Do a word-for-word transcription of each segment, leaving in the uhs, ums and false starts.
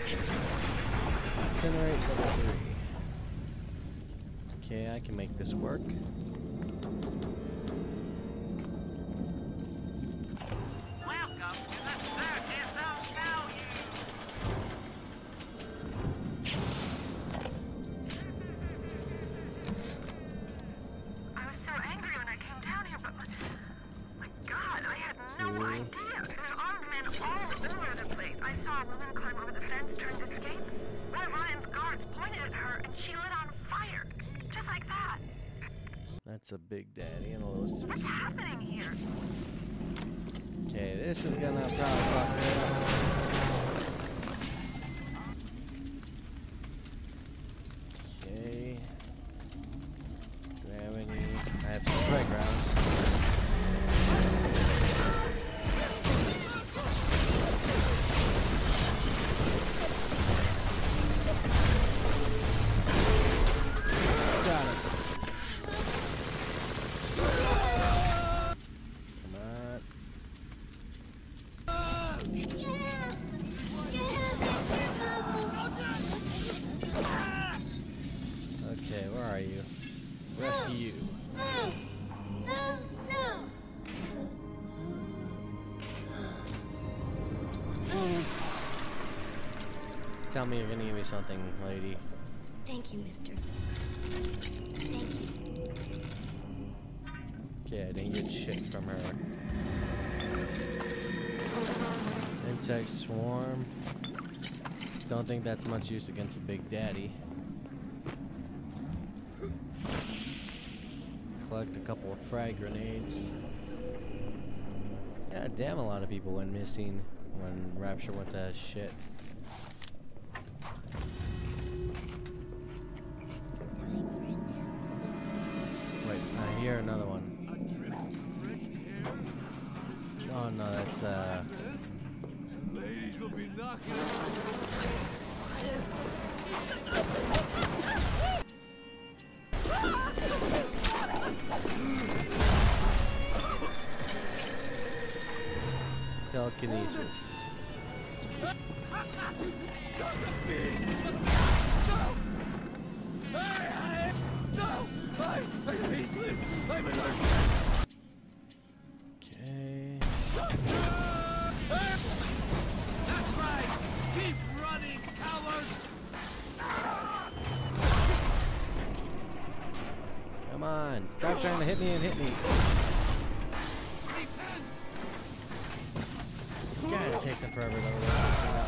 Incinerate level three. Okay, I can make this work. That's a big daddy and a little sister. What's happening here? Okay, this is gonna probably fuck me up. Okay. Gravity. I have some playgrounds. Tell me you're gonna give me something, lady. Thank you, mister. Thank you. Okay, I didn't get shit from her. Insect swarm. Don't think that's much use against a big daddy. Collect a couple of frag grenades. Yeah, damn, a lot of people went missing when Rapture went to shit. I hear another one. Oh no, that's uh. Ladies will be knocking. Telekinesis. Okay. That's right. Keep running, coward. Come on, stop trying to hit me and hit me. God, it takes him forever to load this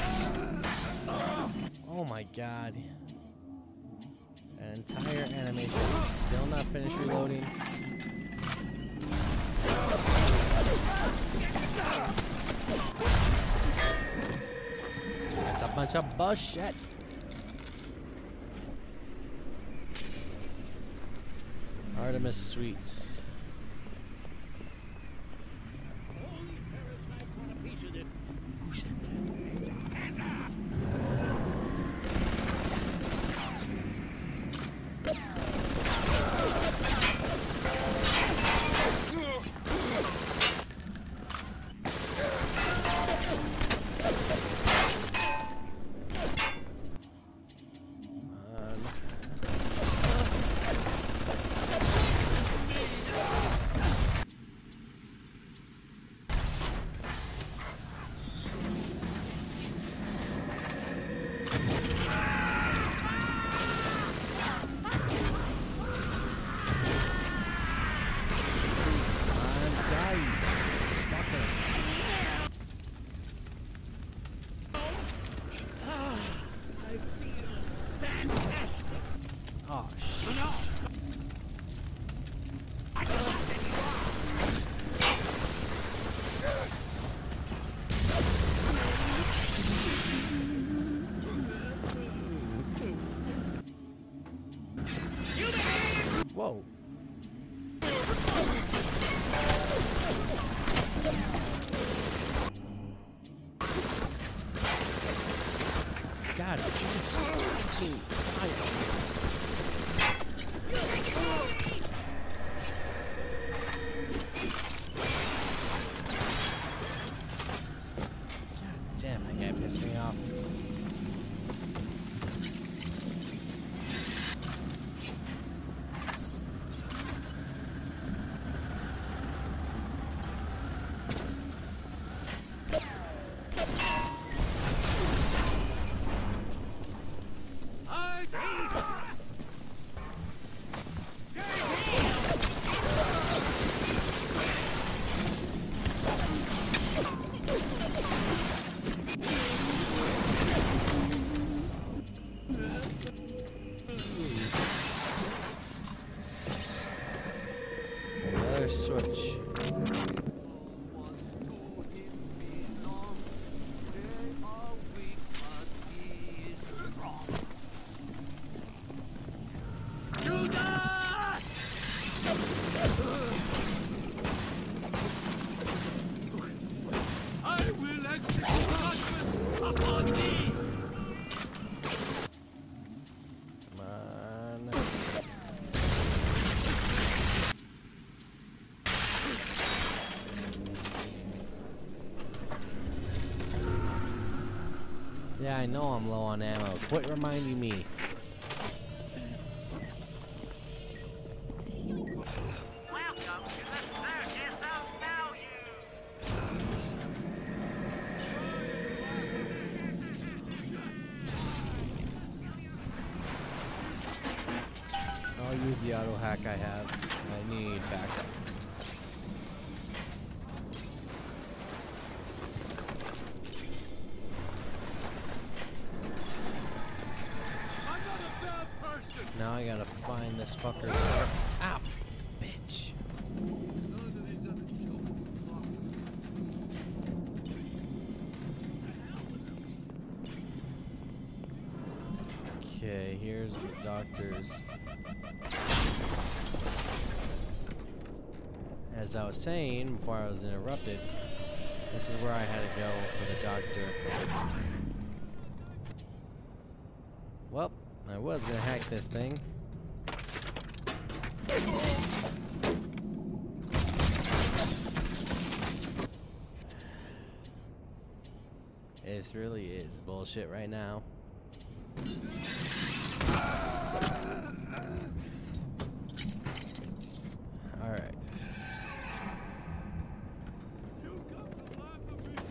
up. Oh my god. An entire animation. Still not finished reloading. That's a bunch of bullshit. Artemis Sweets. Whoa. God, it's fucking fire. God damn, that guy pissed me off. Yeah, I know I'm low on ammo. Quit reminding me. Welcome to the Circus of Value. I'll use the auto hack I have. I need backup. I'm not a bad person. Now I gotta find this fucker. Ow! Bitch. None of these other children. Okay, here's the doctor's. As I was saying before I was interrupted, this is where I had to go for the doctor. Well, I was gonna hack this thing. This really is bullshit right now. Alright. You come to laugh at me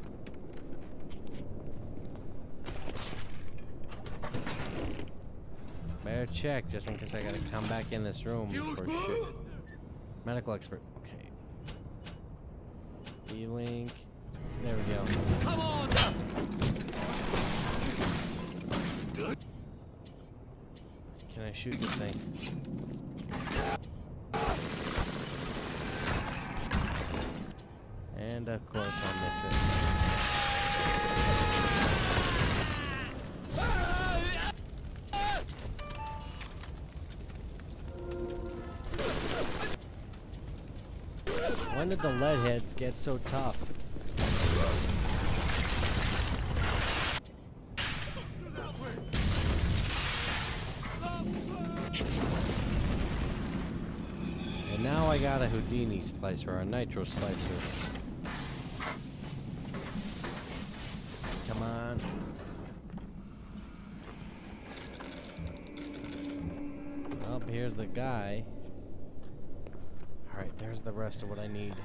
too. Better check just in case I gotta come back in this room You for look shit. good. Medical expert. Okay. E-Link. There we go. Come on. Can I shoot this thing? And of course I'll miss it. When did the lead heads get so tough? And now I got a Houdini splicer, or a nitro splicer. Come on. Well, here's the guy. Alright, there's the rest of what I need.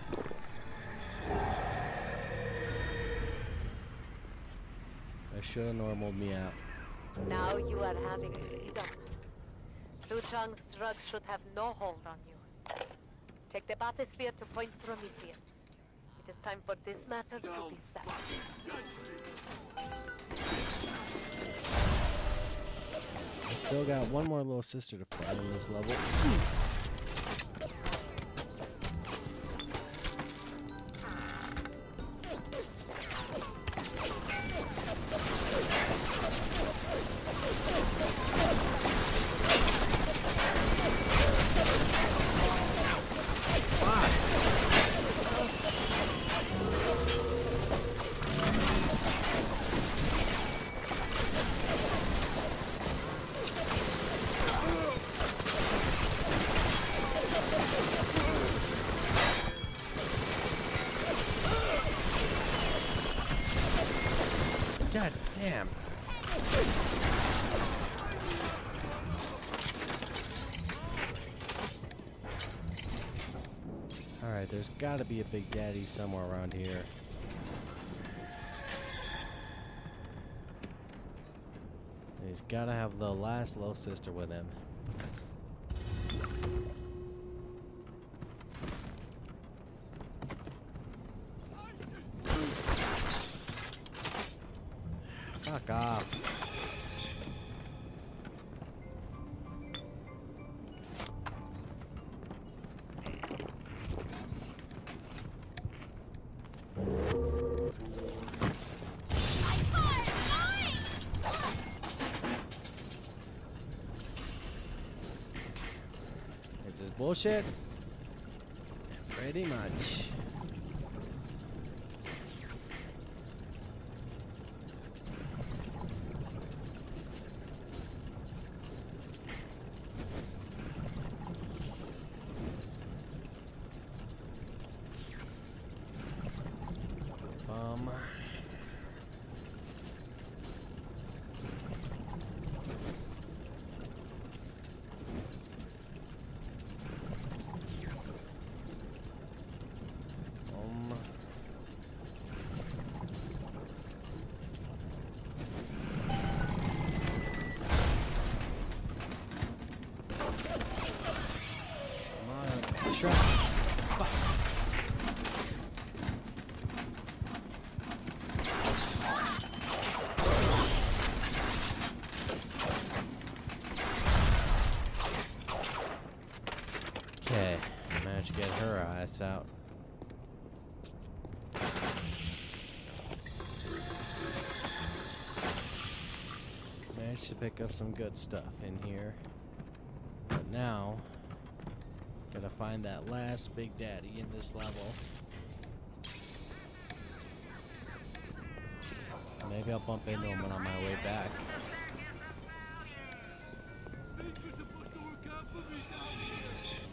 I should have normaled me out. Now you are having freedom. Liu Chang's drugs should have no hold on you. Take the bathysphere to Point Prometheus. It is time for this matter to be settled. I still got one more little sister to fight in this level. God damn. Alright, there's gotta be a Big Daddy somewhere around here. And he's gotta have the last little sister with him. Fuck off. Is this bullshit? Pretty much. Um, ass out. Managed to pick up some good stuff in here. But now, gotta find that last Big Daddy in this level. Maybe I'll bump into him on my way back. Things are supposed to work out for me down here.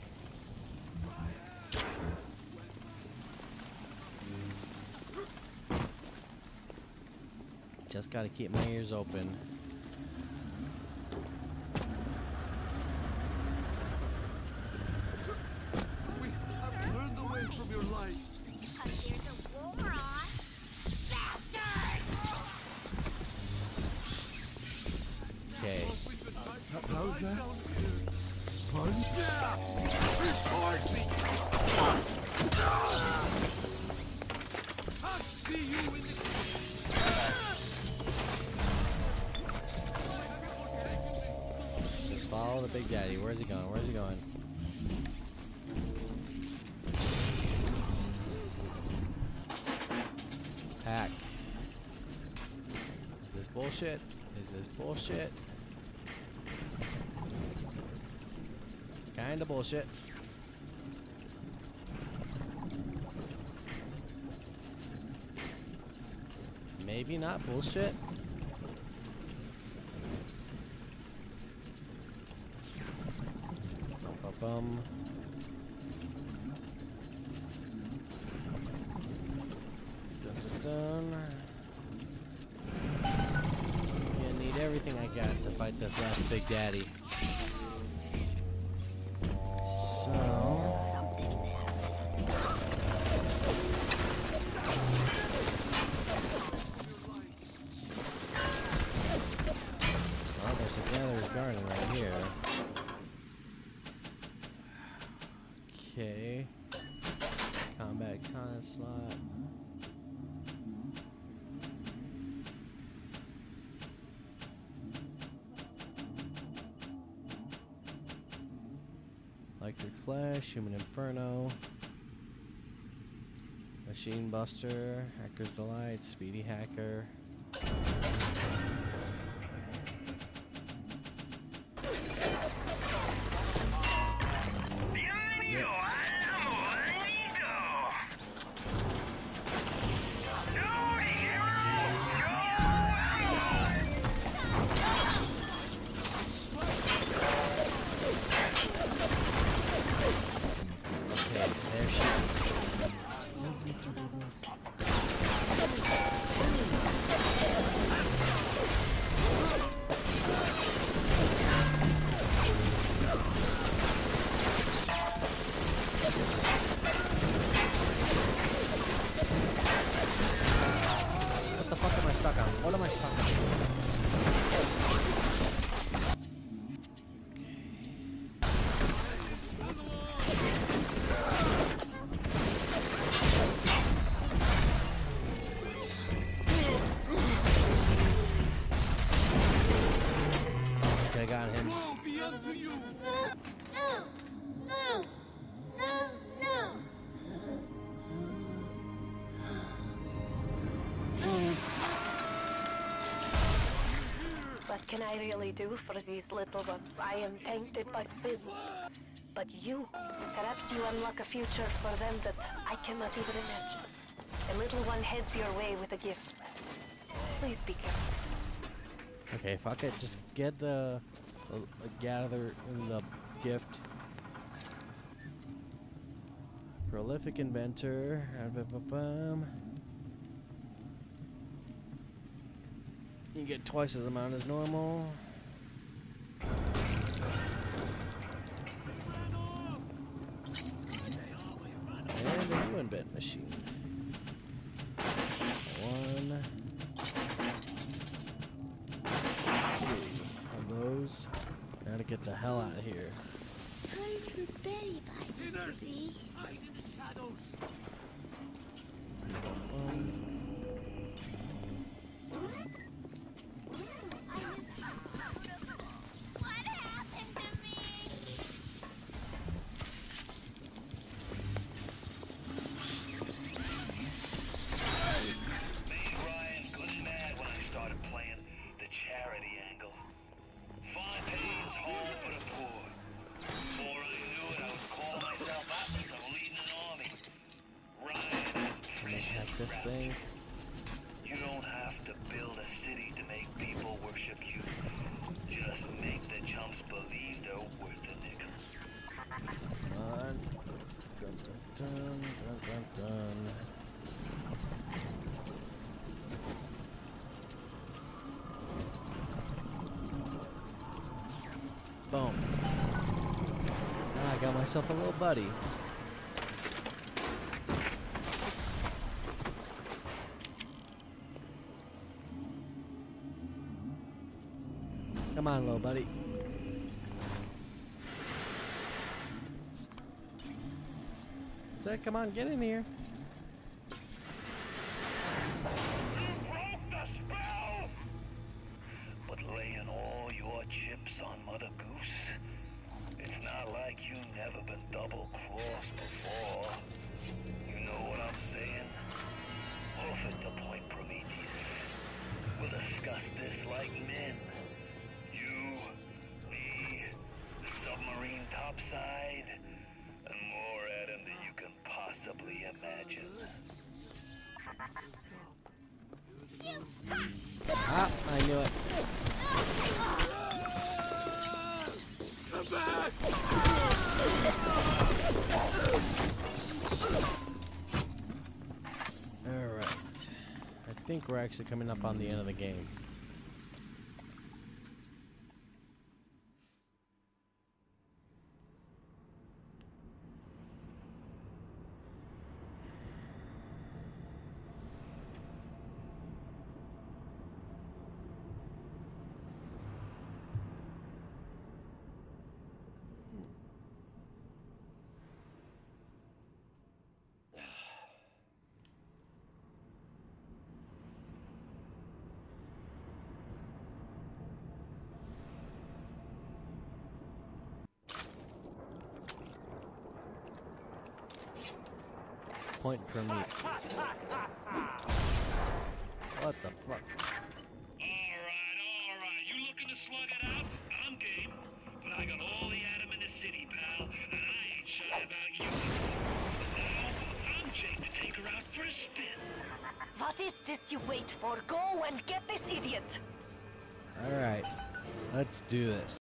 Just gotta keep my ears open. We have turned away from your light. Because there's a war on. Okay. How's that? Fun? Yeah! Restore me! I'll see you in the... Just follow the Big Daddy. Where's he going? Where's he going? Hack. Is this bullshit? Is this bullshit? Kinda bullshit. Maybe not bullshit. Bum. Dun, dun, dun. Yeah, need everything I got to fight this last Big Daddy. So. Something Oh, there's a Gatherer's Garden right here. Okay. Combat Katana slot. Electric Flash, Human Inferno. Machine Buster, Hacker's Delight, Speedy Hacker. What am I stuck on? Okay, I got him. Woe be unto you! No! No! No! No! What can I really do for these little ones? I am tainted by sin. But you, perhaps you unlock a future for them that I cannot even imagine. A little one heads your way with a gift. Please be careful. Okay, fuck it. Just get the, the, the gather in the gift. Prolific inventor. You get twice as amount as normal. And a new invent machine. One. Two of those. Gotta get the hell out of here. Hide for Betty by Mister V. Hide in the shadows! Um, What happened to me? thing. You don't have to build a city to make people worship you. Just make the chumps believe they're worth a nickel. Come on. Dun, dun, dun, dun, dun, dun. Boom. Now I got myself a little buddy. Come on, little buddy. Say, come on, get in here. Broke the spell! But laying all your chips on Mother Goose, it's not like you never been double-crossed before. You know what I'm saying? Off at the point, Prometheus. We'll discuss this like men. You, me, the submarine topside, and more at him than you can possibly imagine. Ah, I knew it. Come back! Alright. I think we're actually coming up on the end of the game. Point for me. What the fuck? Alright, alright. You looking to slug it out? I'm game. But I got all the atom in the city, pal. And I ain't shy about you. Now, I'm Jake to take her out for a spin. What is this you wait for? Go and get this idiot! Alright. Let's do this.